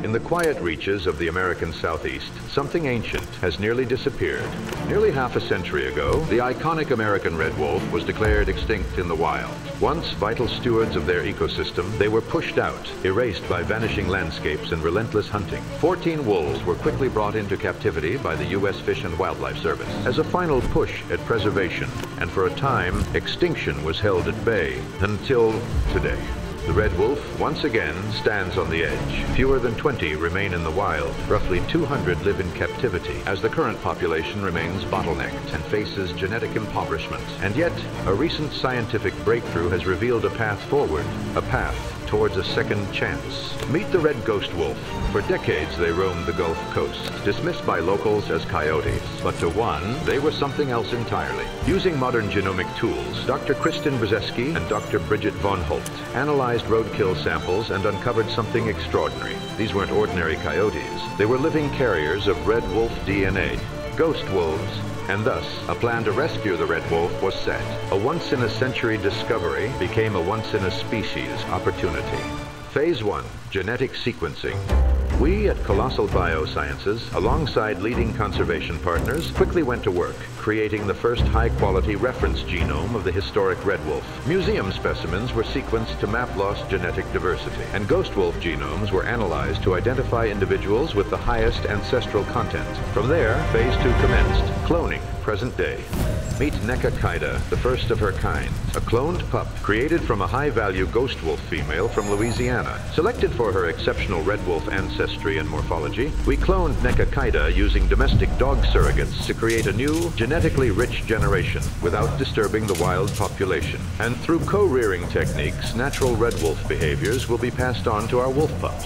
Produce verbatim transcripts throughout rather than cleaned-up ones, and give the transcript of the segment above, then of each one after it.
In the quiet reaches of the American Southeast, something ancient has nearly disappeared. Nearly half a century ago, the iconic American red wolf was declared extinct in the wild. Once vital stewards of their ecosystem, they were pushed out, erased by vanishing landscapes and relentless hunting. Fourteen wolves were quickly brought into captivity by the U S Fish and Wildlife Service as a final push at preservation, and for a time, extinction was held at bay until today. The red wolf, once again, stands on the edge. Fewer than twenty remain in the wild. Roughly two hundred live in captivity, as the current population remains bottlenecked and faces genetic impoverishment. And yet, a recent scientific breakthrough has revealed a path forward, a path towards a second chance. Meet the red ghost wolf. For decades, they roamed the Gulf Coast, dismissed by locals as coyotes. But to one, they were something else entirely. Using modern genomic tools, Doctor Kristen Brzeski and Doctor Bridget von Holt analyzed roadkill samples and uncovered something extraordinary. These weren't ordinary coyotes. They were living carriers of red wolf D N A, ghost wolves. And thus, a plan to rescue the red wolf was set. A once-in-a-century discovery became a once-in-a-species opportunity. Phase one, genetic sequencing. We at Colossal Biosciences, alongside leading conservation partners, quickly went to work, creating the first high-quality reference genome of the historic red wolf. Museum specimens were sequenced to map lost genetic diversity, and ghost wolf genomes were analyzed to identify individuals with the highest ancestral content. From there, phase two commenced, cloning, present day. Meet Nekakida, the first of her kind, a cloned pup created from a high-value ghost wolf female from Louisiana. Selected for her exceptional red wolf ancestry and morphology, we cloned Nekakida using domestic dog surrogates to create a new, genetically rich generation without disturbing the wild population. And through co-rearing techniques, natural red wolf behaviors will be passed on to our wolf pups.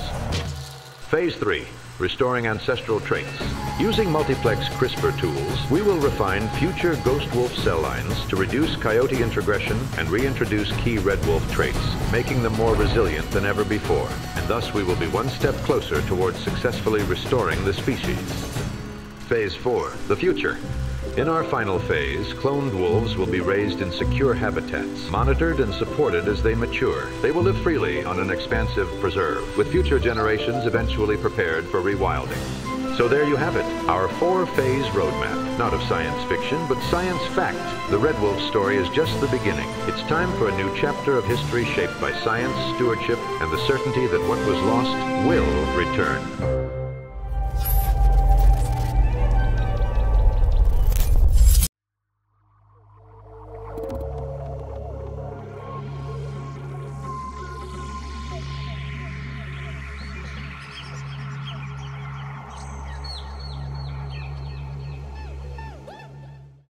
Phase three. Restoring ancestral traits. Using multiplex CRISPR tools, we will refine future ghost wolf cell lines to reduce coyote introgression and reintroduce key red wolf traits, making them more resilient than ever before. And thus we will be one step closer towards successfully restoring the species. Phase four, the future. In our final phase, cloned wolves will be raised in secure habitats, monitored and supported as they mature. They will live freely on an expansive preserve, with future generations eventually prepared for rewilding. So there you have it, our four-phase roadmap. Not of science fiction, but science fact. The red wolf story is just the beginning. It's time for a new chapter of history shaped by science, stewardship, and the certainty that what was lost will return.